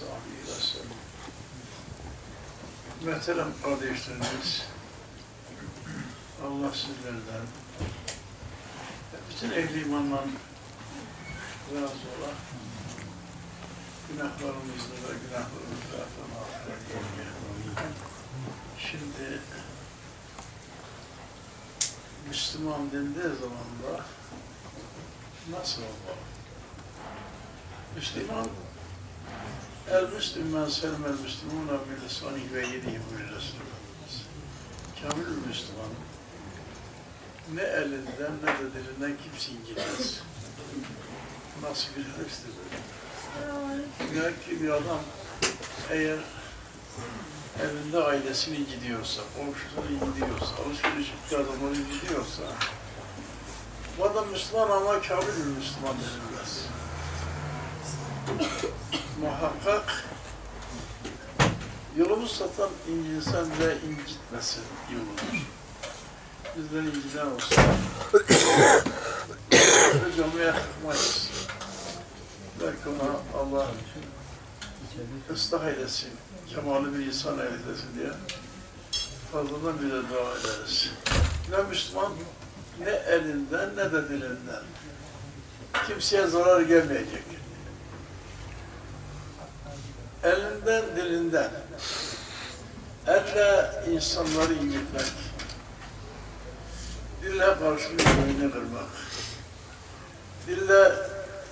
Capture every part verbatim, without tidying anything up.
sahbihi ve sellem. Muhterem kardeşlerimiz, Allah sizlerden bütün ehli imanla razı ola, günahlarımızı ve günahlarımızı affedin. Şimdi Müslüman dendiği zaman da nasıl olmalı? Müslüman, el-Müslüman selmel Müslümuna bil-lisani ve yedihi buyuruyor Resulullah. Kamil Müslüman, ne elinden ne de dilinden kimse incitmez. Nasıl bir hırsdır böyle? Demek ki bir adam eğer evinde ailesini incitiyorsa, komşusunu incitiyorsa, alışveriş yaptığı adamları incitiyorsa, bu adam Müslüman ama kamil bir Müslüman denilmez. Muhakkak yolunu satan incinsen de incitmesin yolunu. Bizden inciden olsa ve camiye kalkmayız. Belki ona Allah ıslah eylesin, kemalı bir insan eylesin diye fazladan bir de dua ederiz. Ne Müslüman ne elinden ne de dilinden kimseye zarar gelmeyecek. Elinden, dilinden, elle insanları incitmek, dille karşılığı boyunu kırmak, dille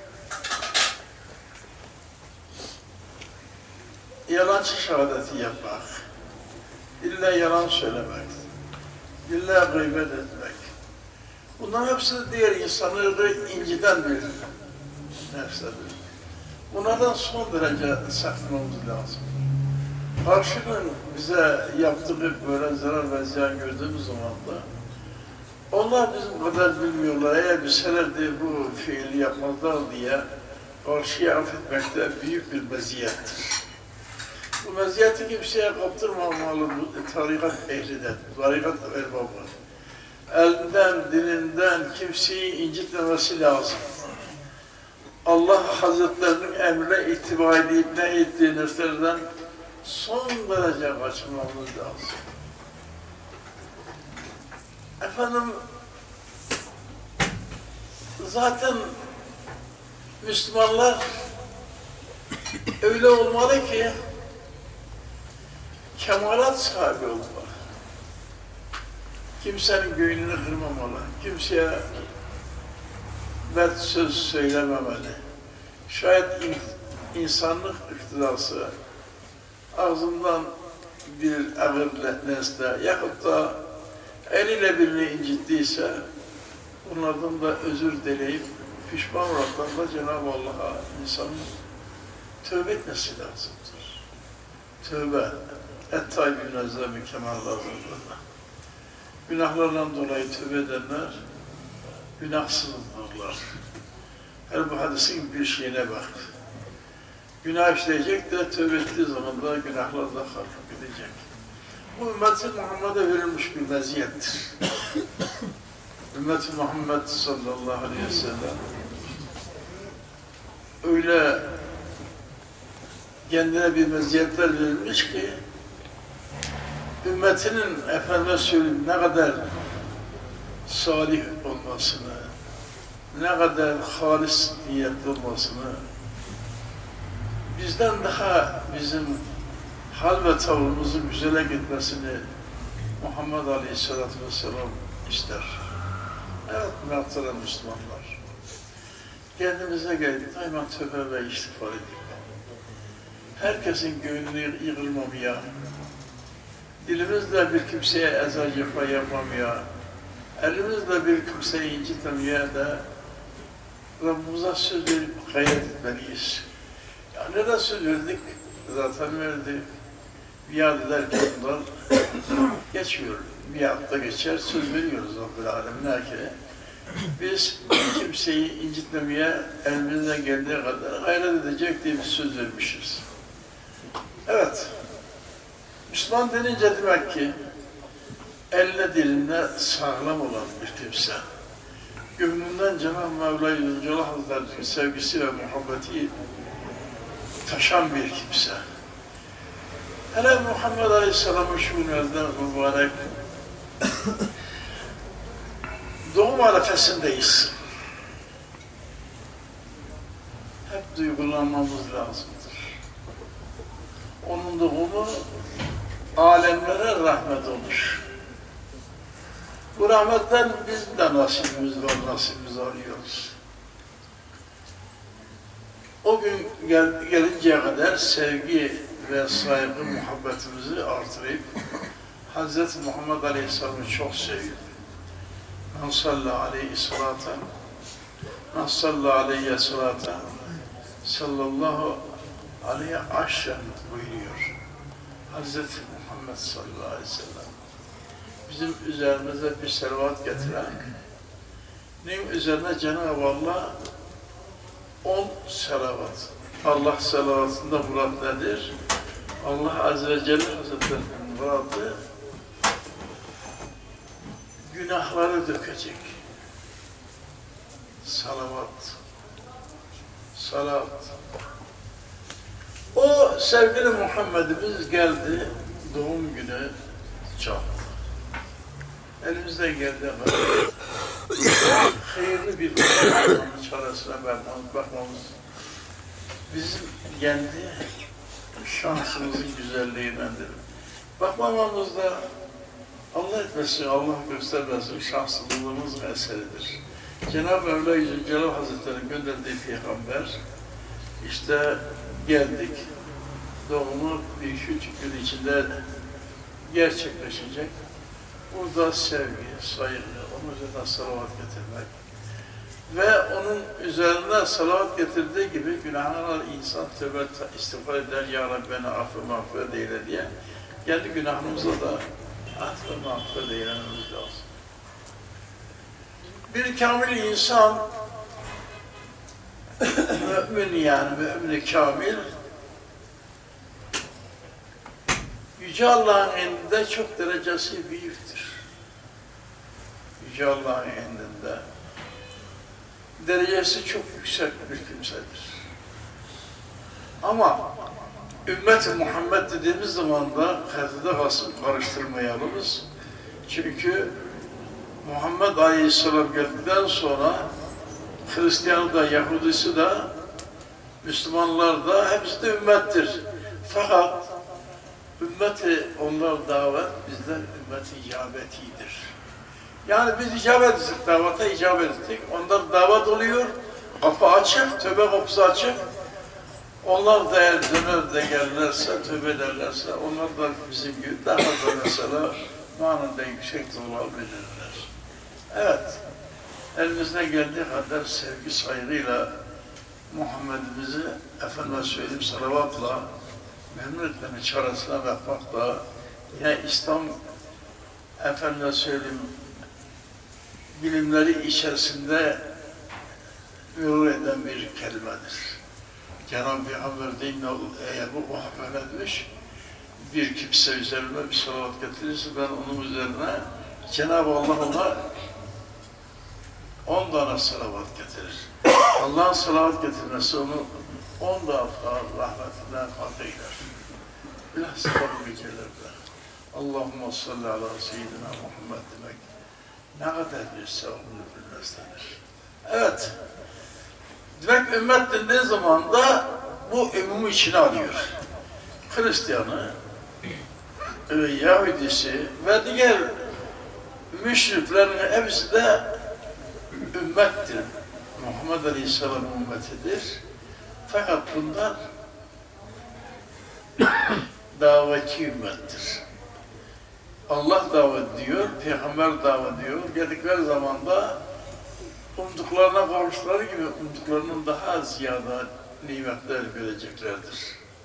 yalancı şehadeti yapmak, dille yalan söylemek, dille gıybet etmek. Bunların hepsi diğer insanları inciten bir nefsedir. Bunlardan son derece saklamamız lazım. Karşının bize yaptığı böyle zarar ve ziyan gördüğümüz zaman da onlar bizim kadar bilmiyorlar. Eğer bilselerdi bu fiili yapmazlar diye karşıya affetmekte büyük bir meziyettir. Bu meziyeti kimseye kaptırmamalı bu tarikat ehlinden, tarikat erbabı. Elinden, dilinden kimseyi incitmemesi lazım. Allah Hazretlerinin emrine ittiba edip ne ettiği nefslerden son derece kaçınmamız lazım. Efendim, zaten Müslümanlar öyle olmalı ki kemalat sahibi olmalı. Kimsenin göğününü kırmamalı, kimseye bert söz söylememeli. Şayet in, insanlık iktidası ağzından bir ağır nesne yakıp da eliyle birini incittiyse bunlardan da özür dileyip pişman olaraktan da Cenab-ı Allah'a insanın tövbe etmesi lazımdır. Tövbe, et-tayyibün azze mükemmel lazımdır. Günahlarından dolayı tövbe edenler günahsızdırlar. Her bu hadisin bir şeyine bak. Günah işleyecek de tövbe ettiği zaman da günahlar da kalkıp gidecek. Bu ümmet-i Muhammed'e verilmiş bir meziyettir. Ümmet-i Muhammed sallallahu aleyhi ve sellem öyle kendine bir meziyetler verilmiş ki ümmetinin efendime söyleyeyim ne kadar salih olmasını, ne kadar halis niyetli olmasını, bizden daha bizim hal ve tavrımızın güzele gitmesini Muhammed Aleyhisselatü Vesselam ister. Evet, muhterem Müslümanlar. Kendimize gelip daima tövbe ve istiğfar edip, herkesin gönlünü yıkılmamaya, dilimizle bir kimseye eza cefa yapmamaya, elimizle bir kimseyi incitmemeye de Rabbimize söz verip gayret etmeliyiz. Ya neden söz verdik? Zaten verdik. Biat ederken bunlar geçmiyor. Biatta geçer, söz veriyoruz Rabbil Alemin'e ki biz kimseyi incitmemeye elimizden geldiği kadar gayret edecek diye bir söz vermişiz. Evet. Müslüman denince demek ki elle dilinde sağlam olan bir kimse. Gönlünden Cenab-ı Mevla Yüzüncü Hazretleri'nin sevgisi ve muhabbeti taşan bir kimse. Hele Muhammed Aleyhisselam'ın şu günlerde mübarek doğum arefesindeyiz. Hep duygulanmamız lazımdır. Onun doğumu alemlere rahmet olur. Bu rahmetten biz de nasibimiz var, nasibimizi alıyoruz. O gün gel, gelinceye kadar sevgi ve saygı, muhabbetimizi artırıp Hazreti Muhammed Aleyhisselam'ı çok seviyor. Men sallallahu aleyhi salatan, men sallallahu aleyhi salatan, sallallahu aleyhi aşren buyuruyor. Hazreti Muhammed sallallahu aleyhi ve sellem bizim üzerimize bir selavat getiren, neyin üzerine Cenab-ı Allah on selavat. Allah selavatında murat nedir? Allah Azze ve Celle Hazretleri'nin muradı günahları dökecek. Salavat. Salat. O sevgili Muhammed'imiz geldi, doğum günü çaldı. Elimizden geldi ama hayırlı bir çaresine bakmamız bizim kendi şansımızın güzelliğindendir. Bakmamamız da Allah etmesin, Allah göstermesin şanslılığımızın eseridir. Cenab-ı Mevla Yüce Celal Hazretleri'nin gönderdiği peygamber, işte geldik, doğumu bir iki üç gün içinde gerçekleşecek. Burada sevgi, saygı, onun üzerine salavat getirmek ve onun üzerine salavat getirdiği gibi günahlar insan tövbe istiğfar eder, Ya Rabbi beni affı mağfiret eyle diye kendi günahımıza da affı mağfiret eylememiz lazım. Bir kamil insan, mümin yani mümin-i kamil, Yüce Allah'ın elinde çok derecesi büyüktür. Yüce Allah'ın elinde derecesi çok yüksek bir kimsedir. Ama ümmet-i Muhammed dediğimiz zaman da kazıda kalsın karıştırmayalımız. Çünkü Muhammed Aleyhisselam geldikten sonra Hristiyanı da, Yahudisi de, Müslümanlar da hepsi de ümmettir. Fakat ümmeti onlar davet, bizler ümmeti icabetidir. Yani biz icabet ettik, davata icabet ettik. Onlar davet oluyor, kapı açık, tövbe kapısı açık. Onlar da eğer döner de gelirlerse, tövbe ederlerse, onlar da bizim gibi daha da mesela manada yüksek olabilirler. Evet, elimizde geldiği kadar sevgi saygıyla Muhammed'imizi efendime söyleyeyim salavatla memnun etmenin çaresine bakmakla yine İslam efendime söyleyeyim bilimleri içerisinde yol eden bir kelimedir. Cenab-ı Peygamber deyinle eğer bu muhabbet etmiş bir kimse üzerine bir salavat getirirse ben onun üzerine Cenab-ı Allah ona on tane salavat getirir. Allah'ın salavat getirmesi onu on defa rahmetinden kat eyler. Bilhassa bu ülkelerde. Allahümme salli ala seyyidina Muhammed demek ne kadar bir sevabını bilmezdenir. Evet. Demek ümmet dendiği zaman da bu ümumi içine alıyor. Hristiyanı, Yahudisi ve diğer müşriklerin hepsi de ümmettir. Muhammed Aleyhisselam ümmetidir. Fakat bunlar davetçi ümmettir. Allah davet diyor, Peygamber davet diyor. Geldikleri zaman da umduklarına kavuştukları gibi umduklarının daha ziyade nimetler göreceklerdir.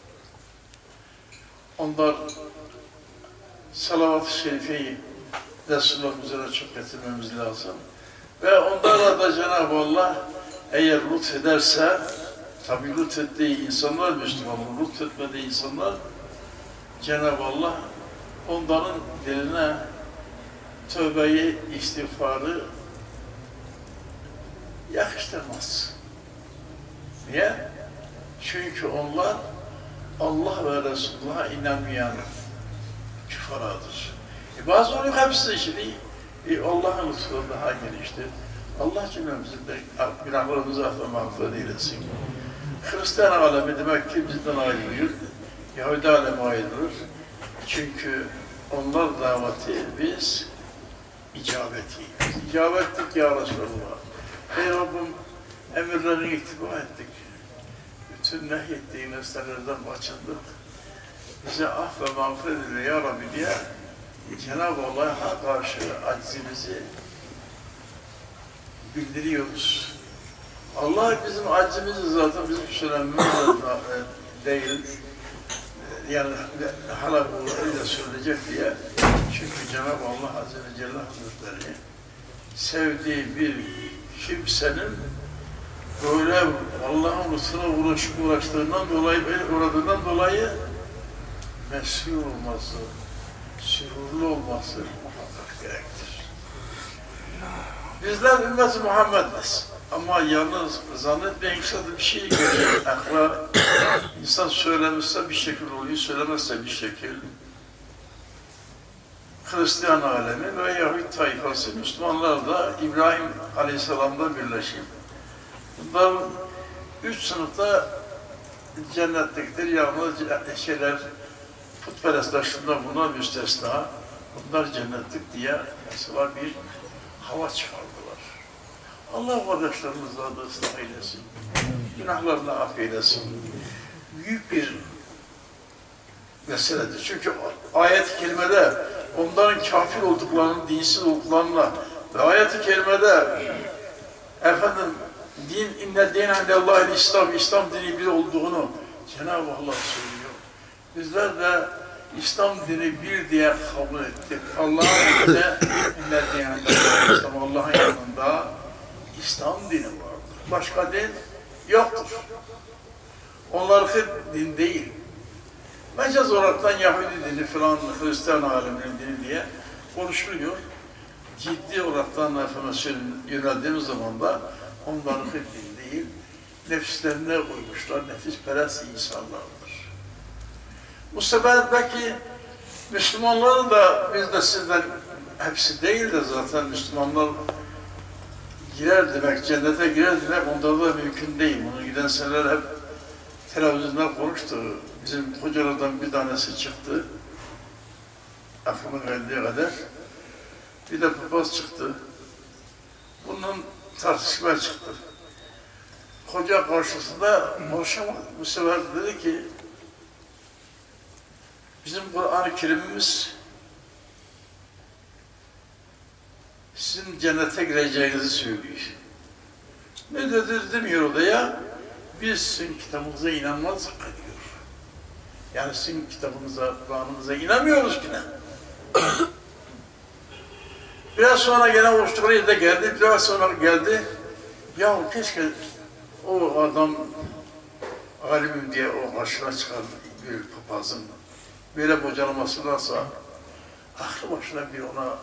Onlar salavat-ı şerifeyi Resulullah üzerine çok getirmemiz lazım. Ve onlarla da Cenab-ı Allah eğer lütfederse, tabi lütfettiği insanlar Müslümanlar, lütfetmediği insanlar Cenab-ı Allah onların diline tövbeyi, istiğfarı yakıştırmaz. Niye? Çünkü onlar Allah ve Resulullah'a inanmayan küfaradır. E bazı oluyor hepsi şimdi e Allah'ın lütfu daha geniştir. Allah cümlemizin de günahlarımızı affı mağfiret eylesin. Hristiyan alemi demek ki bizden ayrılıyor. Yahudi alemi ayrılır. Çünkü onlar daveti biz icabeti. Biz icabet ettik ya Resulullah. Ey Rabbim emirlerine ittiba ettik. Bütün nehyettiğin nesnelerden kaçındık. Bize af ve mağfiret eyle ya Rabbi diye Cenab-ı Allah'a karşı aczimizi bildiriyoruz. Allah bizim acimizi zaten bizim söylememiz değil. Yani hala bu öyle söyleyecek diye. Çünkü Cenab-ı Allah Azze ve Celle Hazretleri sevdiği bir kimsenin böyle Allah'ın lütfuna uğraş, uğraştığından dolayı, uğradığından dolayı mesih olması, sürurlu olması muhakkak gerektir. Bizler ümmet-i Muhammed'iz. Ama yalnız zannetmeyin ki bir şey görüyor. Akla insan söylemişse bir şekil oluyor, söylemezse bir şekil. Hristiyan alemi ve Yahudi tayfası, Müslümanlar da İbrahim Aleyhisselam'da birleşim. Bunlar üç sınıfta cennetliktir. Yalnız şeyler, putperestler şundan buna müstesna. Bunlar cennetlik diye mesela bir hava çıkardılar. Allah kardeşlerimizle de ıslah eylesin. Günahlarını affeylesin. Büyük bir meseledir. Çünkü ayet-i kerimede onların kafir olduklarını, dinsiz olduklarını ve ayet-i kerimede efendim din inne dine indellâhil İslam, İslam dini bir olduğunu Cenab-ı Allah söylüyor. Bizler de İslam dini bir diye kabul ettik. Allah'ın önünde inne dine indellâhil İslam, Allah'ın yanında İslam dini vardır. Başka din yoktur. Onlarınki din değil. Mecaz olaraktan Yahudi dini falan, Hristiyan aleminin dini diye konuşuluyor. Ciddi olaraktan efendim yöneldiğimiz zaman da onlarınki din değil, nefislerine uymuşlar, nefisperest insanlardır. Bu sebeple Müslümanların da biz de sizden hepsi değil de zaten Müslümanlar girer demek, cennete girer demek onlarda da mümkün değil. Bunu giden seneler hep televizyonda konuştu. Bizim hocalardan bir tanesi çıktı. Aklıma geldiği kadar. Bir de papaz çıktı. Bunun tartışmaya çıktı. Hoca karşısında konuşamadı. Bu sefer dedi ki bizim Kur'an-ı Kerim'imiz sizin cennete gireceğinizi söylüyor. Ne dedi demiyor o da ya. Biz sizin kitabınıza inanmazdık diyor. Yani sizin kitabınıza, Kur'an'ınıza inanmıyoruz ki ne? Biraz sonra gene Avustralya'da da geldi, biraz sonra geldi. Ya keşke o adam alimim diye o karşına çıkan bir papazın böyle bocalamasındansa aklı başına bir ona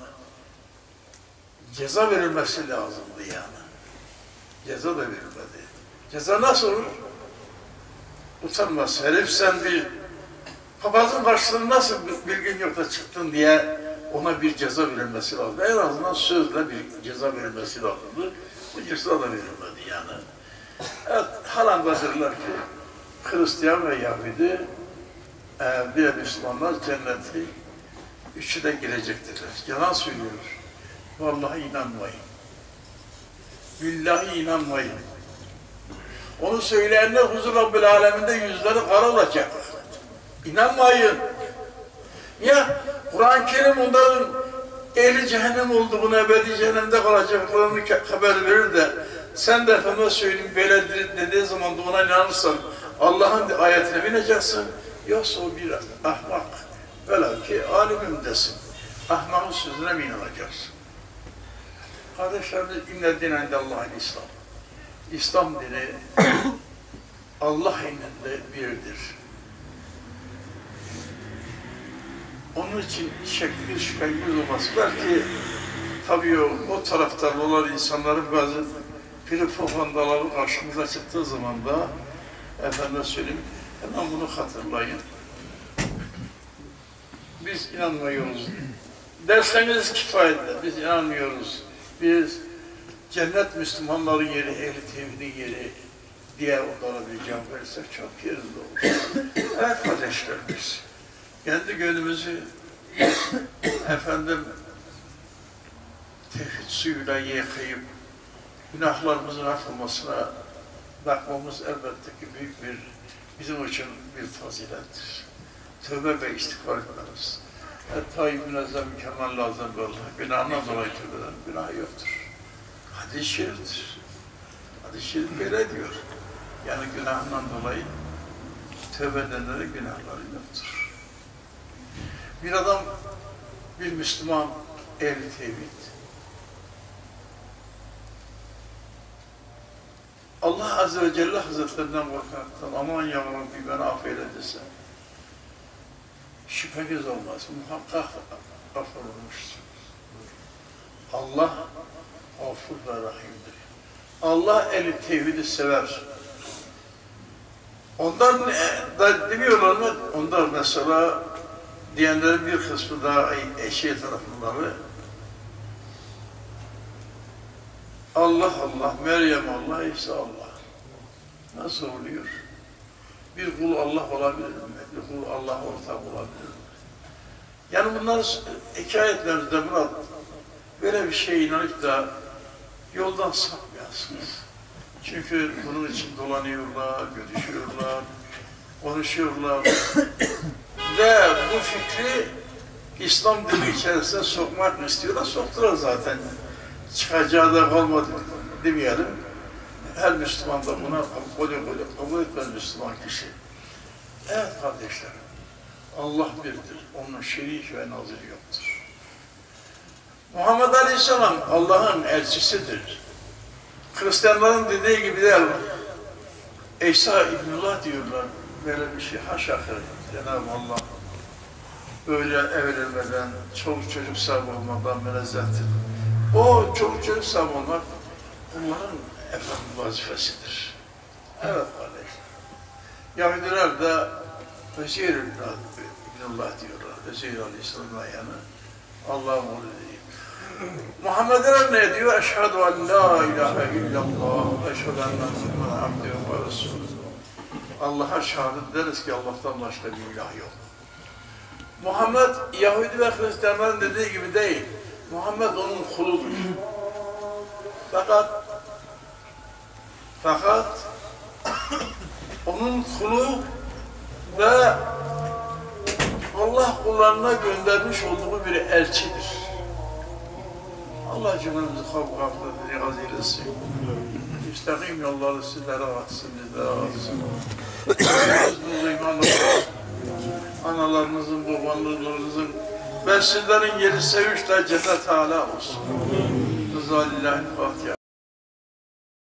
ceza verilmesi lazımdı yani. Ceza da verilmedi. Ceza nasıl olur? Utanmaz. Herif sen bir papazın karşısında nasıl bilgin yok da çıktın diye ona bir ceza verilmesi lazım. En azından sözle bir ceza verilmesi lazımdı. Bu ceza da verilmedi yani. Evet, halandadırlar ki Hristiyan ve Yahudi e, bir Müslümanlar cenneti üçü de girecektirler. Yalan söylüyor. Vallahi inanmayın. Billahi inanmayın. Onu söyleyenler huzur Rabbil Aleminde yüzleri kara olacak. İnanmayın. Ya Kur'an-ı Kerim onların ehli cehennem olduğunu, ebedi cehennemde kalacaklarını haber verir de sen de efendime söyleyeyim böyledir dediği zaman da ona inanırsan Allah'ın ayetine bineceksin. Yoksa o bir ahmak. Velev ki alimim desin. Ahmakın sözüne mi inanacaksın? Kardeşlerimiz inne dine indellâhil İslam. İslam dini Allah indinde birdir. Onun için şekli şüphemiz olması. Belki tabii o, o taraftan olan insanların bazı piri propagandaları karşımıza çıktığı zaman da Efendim söyleyeyim, hemen bunu hatırlayın. Biz inanmıyoruz. Dersleriniz kifayetle, biz inanmıyoruz. Biz cennet Müslümanların yeri, ehli tevhidin yeri diye onlara bir cevap verirsek çok yerinde olur. Evet kardeşlerimiz, kendi gönlümüzü efendim tevhid suyuyla yıkayıp günahlarımızın affolmasına bakmamız elbette ki büyük bir, bizim için bir fazilettir. Tövbe ve istiğfar etmemiz. Hatta-i münezzem mükemmel lazım böyle. Günahından dolayı tövbe eden günah yoktur. Hadis-i şeriftir. Hadis-i şerif böyle diyor. Yani günahından dolayı tövbe edenlere günahları yoktur. Bir adam, bir Müslüman, ehli tevhid, Allah Azze ve Celle Hazretlerinden korkaraktan aman ya Rabbi beni affeyle dese, şüpheniz olmaz, muhakkak affolunmuşsunuz. Allah gafur ve rahimdir. Allah eli tevhidi sever. Ondan da demiyorlar mı? Ondan mesela diyenlerin bir kısmı daha eşeği tarafları Allah Allah, Meryem Allah, İsa Allah. Nasıl oluyor? Bir kul Allah olabilir mi? Bir kul Allah ortak olabilir mi? Yani bunlar hikayetlerimizde Murat, böyle bir şeye inanıp da yoldan sapmayasınız. Çünkü bunun için dolanıyorlar, görüşüyorlar, konuşuyorlar. Ve bu fikri İslam dili içerisine sokmak mı istiyorlar? Soktular zaten. Çıkacağı da kalmadı demeyelim. Her Müslüman da buna kabul ediyor, kabul etmez Müslüman kişi. Evet kardeşlerim, Allah birdir, onun şerik ve naziri yoktur. Muhammed Aleyhisselam Allah'ın elçisidir. Hristiyanların dediği gibi değil, İsa İbnullah diyorlar, böyle bir şey haşa Cenab-ı Allah böyle evlenmeden, çoluk çocuk sahibi olmadan münezzehtir. O çoluk çocuk sahibi olmak, onların efendim vazifesidir. Evet kardeşler. Yahudiler de Özeyr İbnullah diyorlar. Özeyr Aleyhisselam'dan yani Allah'ın oğlu değil. Muhammed'e ne diyor? Eşhedü en la ilahe illallah, eşhedü enne Müslüman abdühü ve resulü. Allah'a şehadet deriz ki Allah'tan başka bir ilah yok. Muhammed, Yahudi ve Hristiyanların dediği gibi değil. Muhammed onun kuludur. Fakat fakat onun kulu ve Allah kullarına göndermiş olduğu bir elçidir. Allah cümlemizi kabul niyaz eylesin. İstakîm yolları sizlere atsın, bizlere atsın. Biz imanla analarınızın, babalarınızın ve sizlerin yeri sevinçle cennet âlâ olsun. Rıza lillahi Fatiha.